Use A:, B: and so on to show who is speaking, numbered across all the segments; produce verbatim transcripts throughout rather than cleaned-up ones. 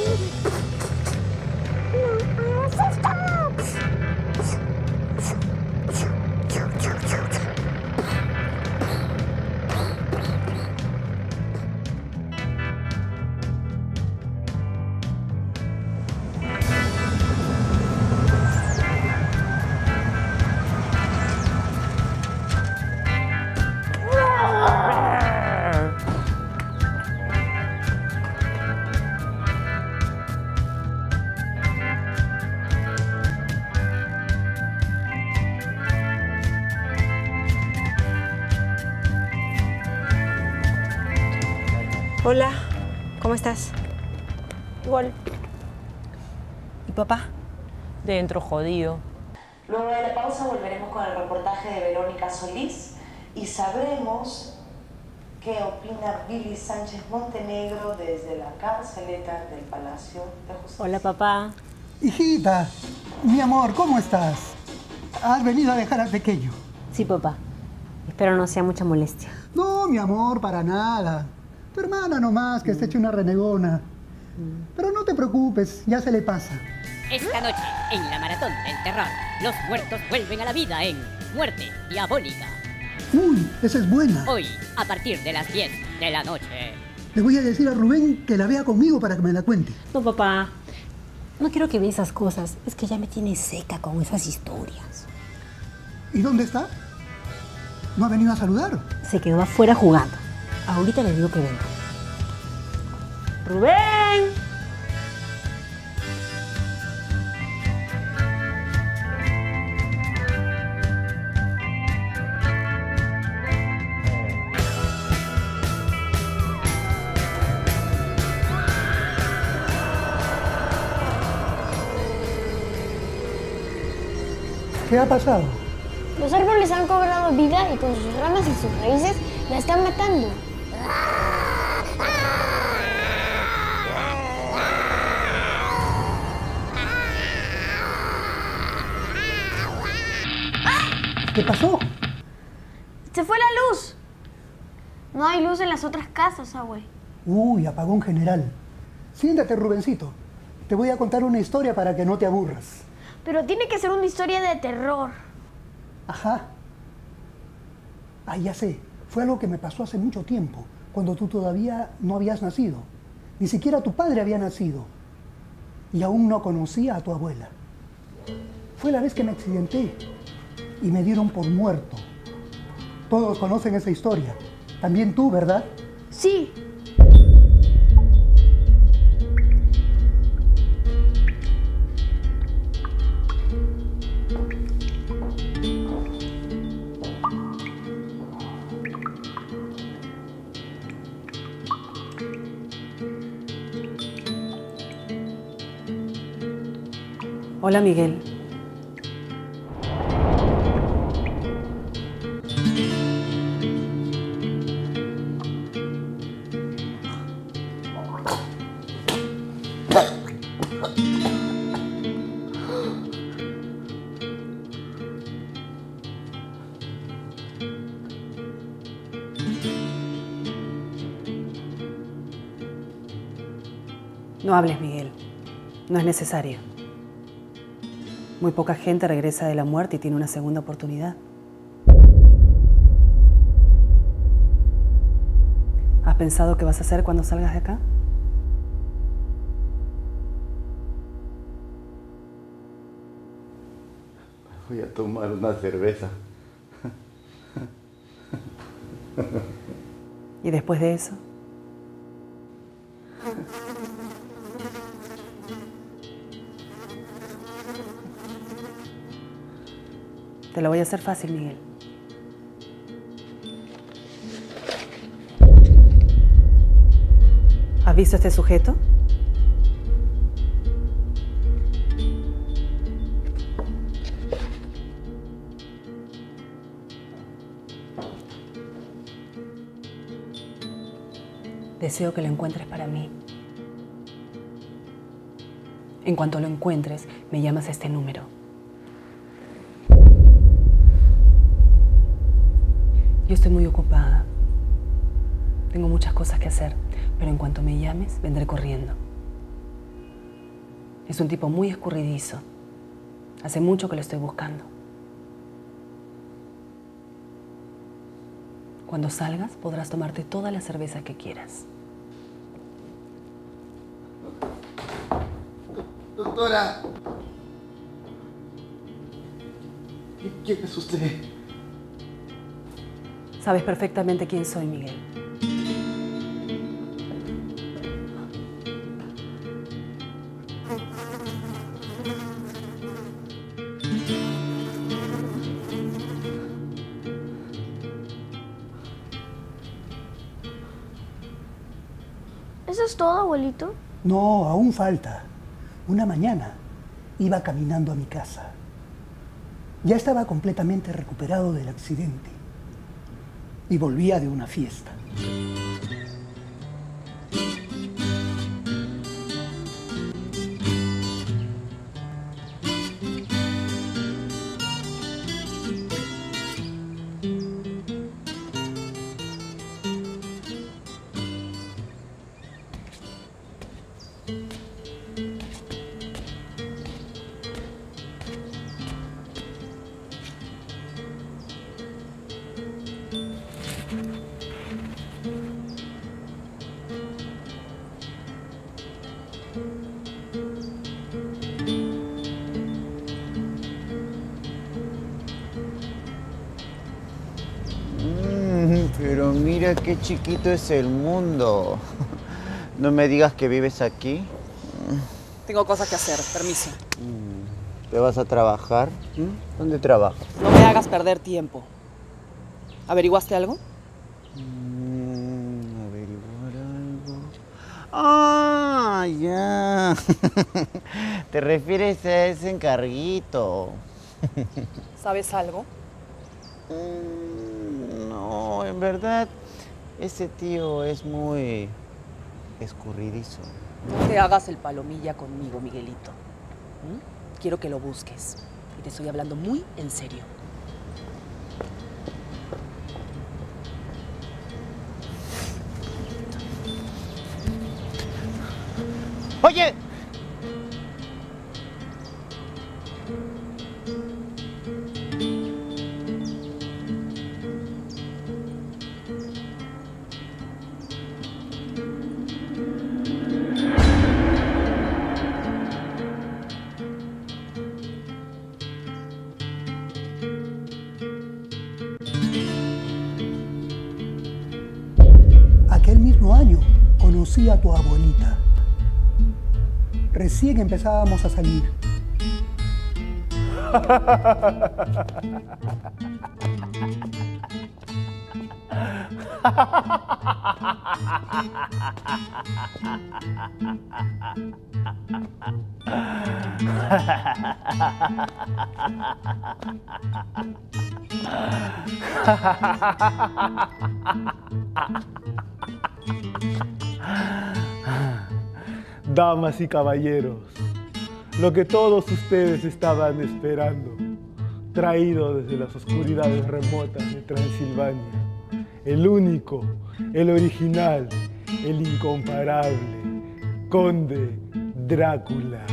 A: Hola, ¿cómo estás?
B: Igual.
A: ¿Y papá?
C: Dentro, jodido.
D: Luego de la pausa volveremos con el reportaje de Verónica Solís y sabremos qué opina Billy Sánchez Montenegro desde la carceleta del Palacio de Justicia.
C: Hola, papá.
E: Hijita, mi amor, ¿cómo estás? ¿Has venido a dejar al pequeño?
C: Sí, papá. Espero no sea mucha molestia.
E: No, mi amor, para nada. Tu hermana nomás, que se eche una renegona. Pero no te preocupes, ya se le pasa.
F: Esta noche, en la Maratón del Terror, los muertos vuelven a la vida en Muerte Diabólica.
E: Uy, esa es buena.
F: Hoy, a partir de las diez de la noche.
E: Le voy a decir a Rubén que la vea conmigo para que me la cuente.
C: No, papá. No quiero que vea esas cosas. Es que ya me tiene seca con esas historias.
E: ¿Y dónde está? ¿No ha venido a saludar?
C: Se quedó afuera jugando. Ahorita le digo que venga. ¡Rubén!
E: ¿Qué ha pasado?
B: Los árboles han cobrado vida y con sus ramas y sus raíces la están matando.
E: ¿Qué pasó?
B: ¡Se fue la luz! No hay luz en las otras casas, abue.
E: Uy, apagón general. Siéntate, Rubencito. Te voy a contar una historia para que no te aburras.
B: Pero tiene que ser una historia de terror.
E: Ajá. Ah, ya sé. Fue algo que me pasó hace mucho tiempo, cuando tú todavía no habías nacido. Ni siquiera tu padre había nacido. Y aún no conocía a tu abuela. Fue la vez que me accidenté y me dieron por muerto. Todos conocen esa historia. También tú, ¿verdad?
B: Sí.
A: Hola, Miguel. No hables, Miguel. No es necesario. Muy poca gente regresa de la muerte y tiene una segunda oportunidad. ¿Has pensado qué vas a hacer cuando salgas de acá?
G: Voy a tomar una cerveza.
A: ¿Y después de eso? Te lo voy a hacer fácil, Miguel. ¿Has visto a este sujeto? Deseo que lo encuentres para mí. En cuanto lo encuentres, me llamas a este número. Yo estoy muy ocupada. Tengo muchas cosas que hacer, pero en cuanto me llames, vendré corriendo. Es un tipo muy escurridizo. Hace mucho que lo estoy buscando. Cuando salgas, podrás tomarte todas las cervezas que quieras.
G: Doctora. ¿Quién es usted?
A: Sabes perfectamente quién soy, Miguel.
B: ¿Eso es todo, abuelito?
E: No, aún falta. Una mañana iba caminando a mi casa. Ya estaba completamente recuperado del accidente y volvía de una fiesta.
H: Pero mira qué chiquito es el mundo. No me digas que vives aquí.
A: Tengo cosas que hacer, permiso.
H: ¿Te vas a trabajar? ¿Dónde trabajas?
A: No me hagas perder tiempo. ¿Averiguaste algo?
H: Mm, averiguar algo. ¡Ah, ya! Te refieres a ese encarguito.
A: ¿Sabes algo?
H: Mm, no, en verdad, ese tío es muy escurridizo.
A: No te hagas el palomilla conmigo, Miguelito. ¿Mm? Quiero que lo busques. Y te estoy hablando muy en serio.
H: ¡Oye!
E: Aquel mismo año conocí a tu abuelita. Recién empezábamos a salir.
I: Damas y caballeros, lo que todos ustedes estaban esperando, traído desde las oscuridades remotas de Transilvania, el único, el original, el incomparable, Conde Drácula.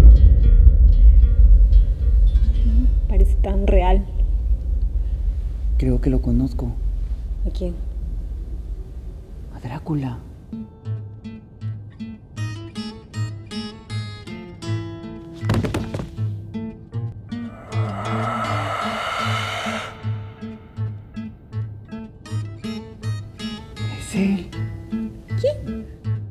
C: Parece tan real.
H: Creo que lo conozco.
C: ¿A quién?
H: A Drácula. Es él.
C: ¿Quién?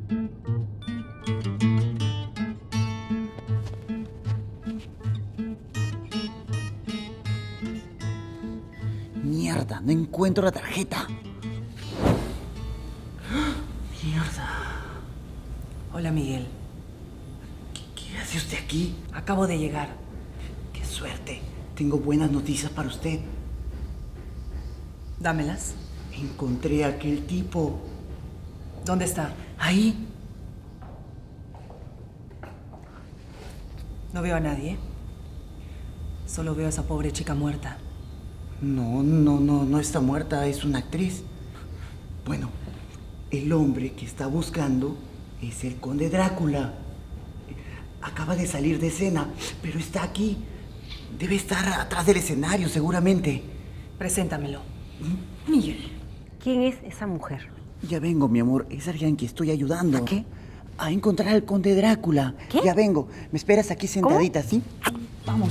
H: Mierda, no encuentro la tarjeta. Mierda.
A: Hola, Miguel.
H: ¿Qué, qué hace usted aquí?
A: Acabo de llegar.
H: Qué suerte. Tengo buenas noticias para usted.
A: Dámelas.
H: Encontré a aquel tipo.
A: ¿Dónde está?
H: Ahí.
A: No veo a nadie. Solo veo a esa pobre chica muerta.
H: No, no, no, no está muerta, es una actriz. Bueno, el hombre que está buscando es el conde Drácula. Acaba de salir de escena, pero está aquí. Debe estar atrás del escenario, seguramente.
A: Preséntamelo.
C: Miguel. ¿Quién es esa mujer?
H: Ya vengo, mi amor. Es alguien que estoy ayudando.
C: ¿A qué?
H: A encontrar al conde Drácula.
C: ¿Qué?
H: Ya vengo. Me esperas aquí sentadita, ¿sí? Vamos.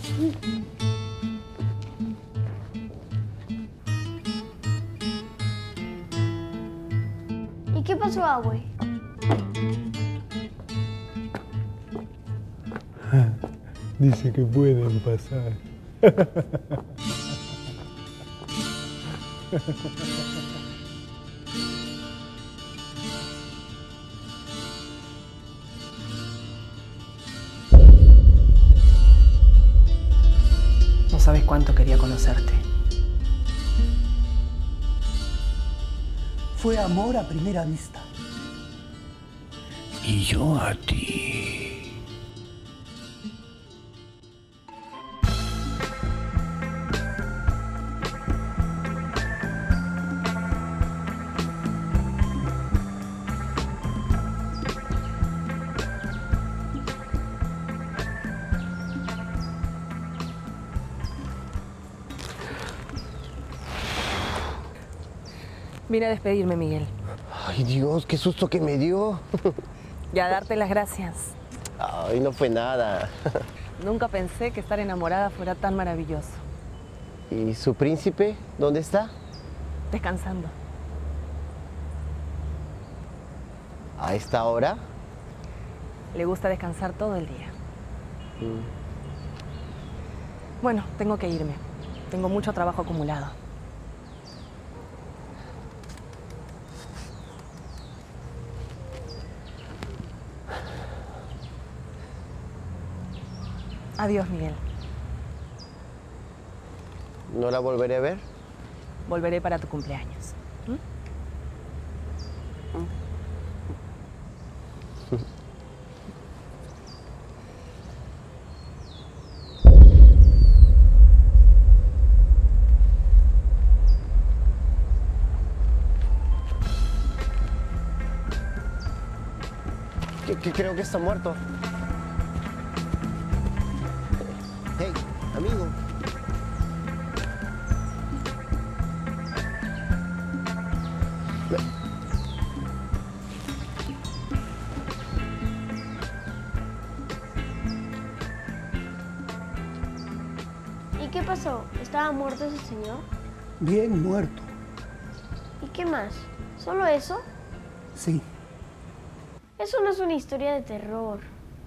B: ¿Y qué pasó, abue?
I: Dice que pueden pasar.
A: No sabes cuánto quería conocerte.
E: Fue amor a primera vista.
H: Y yo a ti.
J: Vine a despedirme, Miguel.
K: Ay, Dios, qué susto que me dio.
J: Y a darte las gracias.
K: Ay, no fue nada.
J: Nunca pensé que estar enamorada fuera tan maravilloso.
K: ¿Y su príncipe? ¿Dónde está?
J: Descansando.
K: ¿A esta hora?
J: Le gusta descansar todo el día.
K: Mm.
J: Bueno, tengo que irme. Tengo mucho trabajo acumulado. Adiós, Miguel.
K: ¿No la volveré a ver?
J: Volveré para tu cumpleaños. ¿Mm?
K: Que, que creo que está muerto. Hey, amigo.
B: ¿Y qué pasó? ¿Estaba muerto ese señor?
E: Bien muerto.
B: ¿Y qué más? ¿Solo eso?
E: Sí.
B: Eso no es una historia de terror.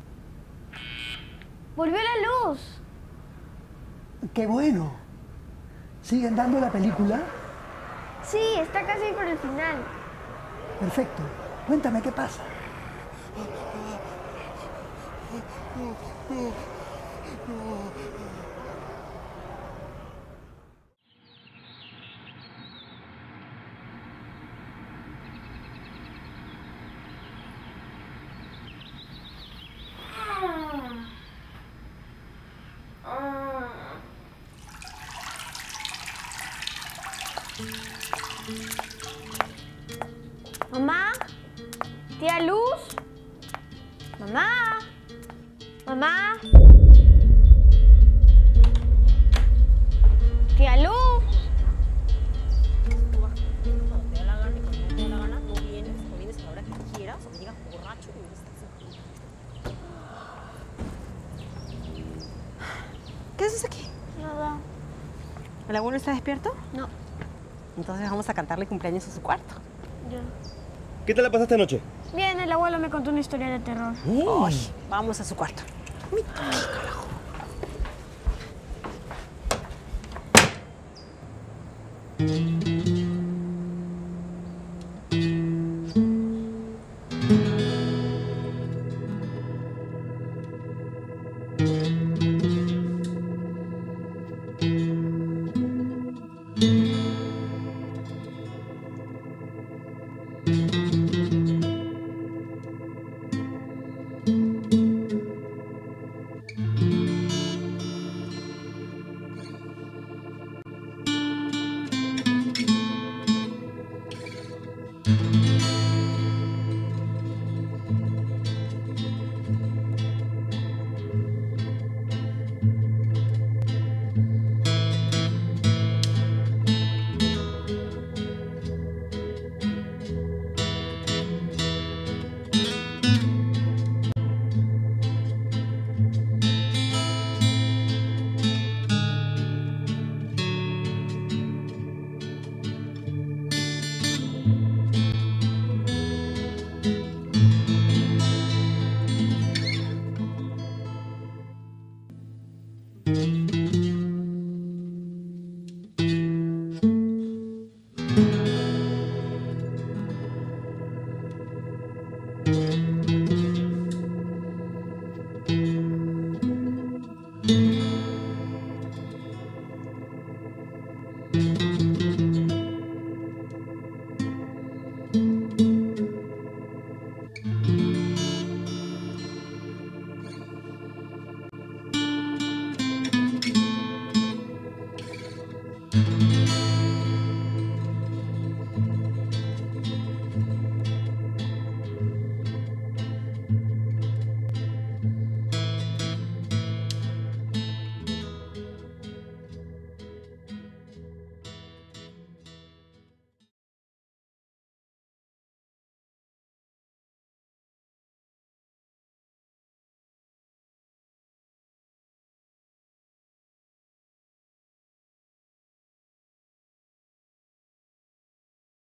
B: ¡Volvió la luz!
E: ¡Qué bueno! ¿Siguen dando la película?
B: Sí, está casi por el final.
E: Perfecto. Cuéntame qué pasa.
B: Mamá, tía Luz, mamá, mamá, tía Luz,
J: haces aquí?
B: Nada.
J: ¿El abuelo está despierto?
B: No.
J: Entonces vamos a cantarle cumpleaños a su cuarto.
B: Ya.
L: ¿Qué tal la pasaste anoche?
B: Bien, el abuelo me contó una historia de terror.
J: Uy, vamos a su cuarto.
M: Thank you.